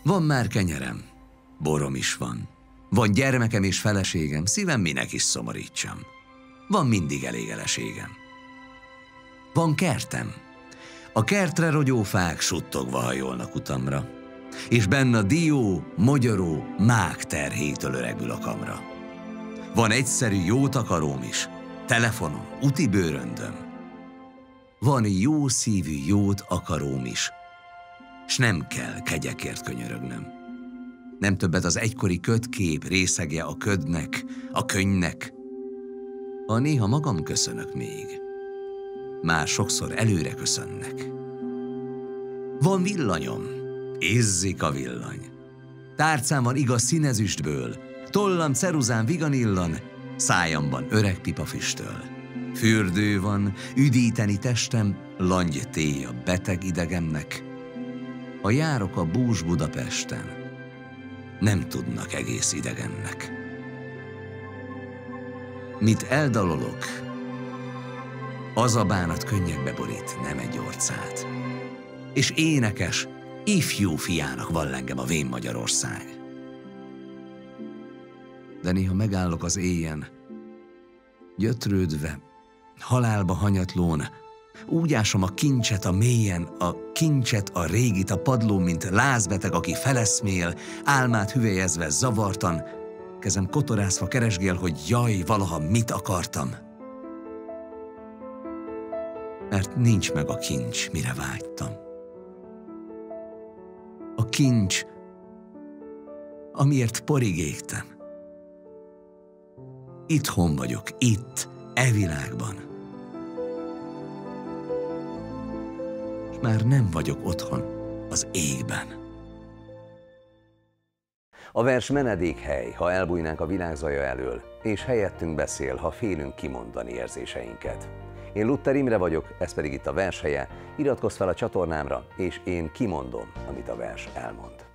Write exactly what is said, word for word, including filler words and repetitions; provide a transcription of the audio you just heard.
Van már kenyerem, borom is van. Van gyermekem és feleségem, szívem minek is szomorítsam. Van mindig elég eleségem. Van kertem. A kertre rogyó fák suttogva hajolnak utamra, és benne a dió, magyaró, mák terhétől öregül a kamra. Van egyszerű jó takaróm is, telefonom, úti bőröndöm. Van jó szívű jót akaróm is, s nem kell kegyekért könyörögnöm. Nem többet az egykori ködkép részegje a ködnek, a könnynek. Ha néha magam köszönök még, már sokszor előre köszönnek. Van villanyom, izzik a villany. Tárcám van igaz színezüstből, tollam ceruzán viganillan, szájamban öreg pipafüstöl. Fürdő van, üdíteni testem, langy téj a beteg idegemnek. Ha járok a bús Budapesten, nem tudnak egész idegennek. Mit eldalolok, az a bánat könnyekbe borít, nem egy orcát. És énekes, ifjú fiának vall engem a vén Magyarország. De néha megállok az éjjen, gyötrődve, halálba hanyatlón, úgy ásom a kincset a mélyen, a kincset, a régit a padlón, mint lázbeteg, aki feleszmél, álmát hüvelyezve zavartan, kezem kotorászva keresgél, hogy jaj, valaha mit akartam. Mert nincs meg a kincs, mire vágytam. A kincs, amiért porig égtem. Itthon vagyok, itt, e világban. Már nem vagyok otthon az égben. A vers menedékhely, ha elbújnánk a világ zaja elől, és helyettünk beszél, ha félünk kimondani érzéseinket. Én Luther Imre vagyok, ez pedig itt a Vershelye. Iratkozz fel a csatornámra, és én kimondom, amit a vers elmond.